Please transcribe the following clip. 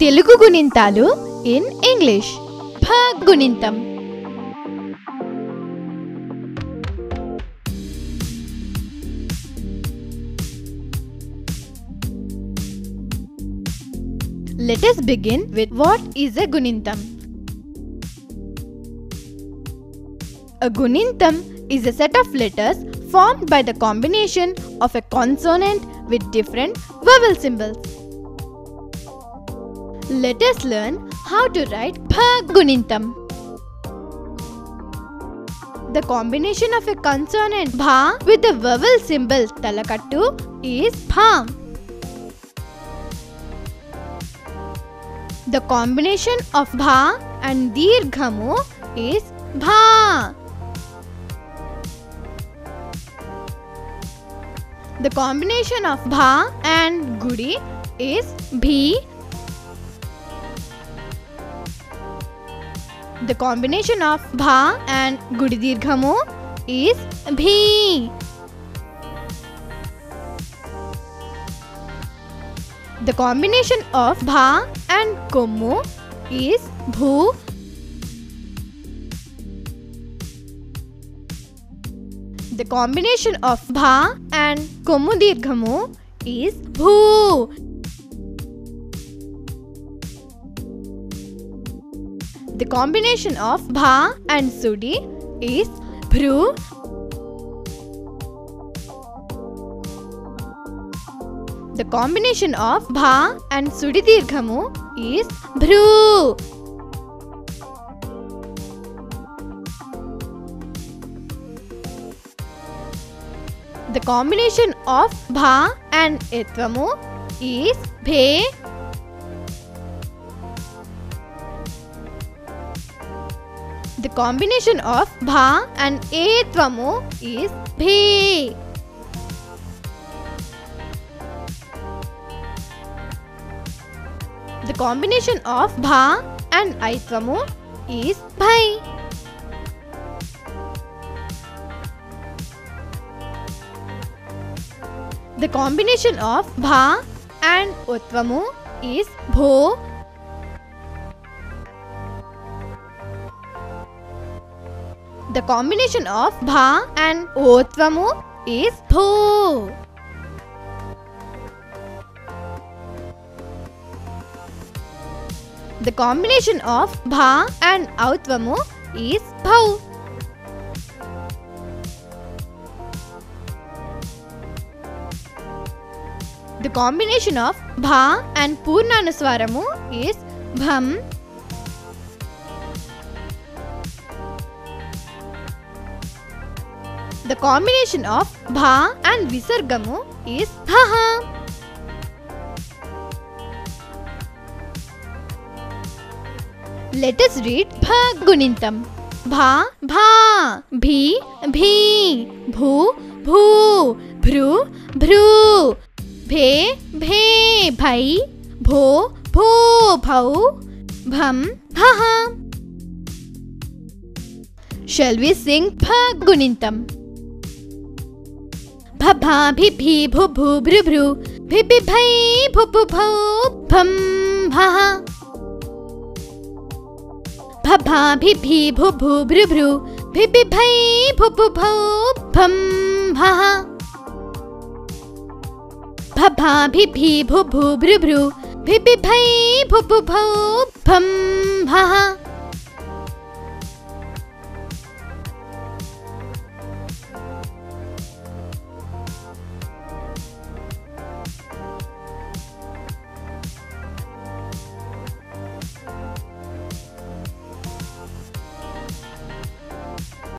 Telugu గుణింతాలు in English. భ గుణింతం. Let us begin with what is a gunintam. A gunintam is a set of letters formed by the combination of a consonant with different vowel symbols. Let us learn how to write bha gunintam. The combination of a consonant bha with the vowel symbol talakattu is bha. The combination of bha and dirghamu is bha. The combination of bha and gudi is bhi. The combination of bha and gudi dirghamu is bhi. The combination of bha and kommu is bhu. The combination of bha and kommu dirghamu is bhu. The combination of bha and sudi is bhru. The combination of bha and sudi dirghamu is bhru. The combination of bha and etvamu is bhe. The combination of bha and etvamu is bhe. The combination of bha and aitvamu is bhai. The combination of bha and utvamu is bho. The combination of bha and otvamu is bho. The combination of bha and autvamu is bhau. The combination of bha and purnanuswaramu is bham. The combination of bha and visargamu is bhaha. Let us read bha gunintam. Bha bha, bhi bhi, bhu bhu, bhru bhru, bhe bhe bhai, bho bho bhau, bham bhaha. Shall we sing bha gunintam? Bha bha bhi bhi, bhu bhu, bhru bhru, bhi bhi bhai, bhu bhu bhau, bham bhaha. Bha bha bhi bhi, bhu bhu, bhru bhru, bhi bhi bhai, bhu bhu bhau, bham bhaha. Bha bha bhi bhi, bhu bhu, bhru bhru, bhi bhi bhai, bhu bhu bhau, bham bhaha.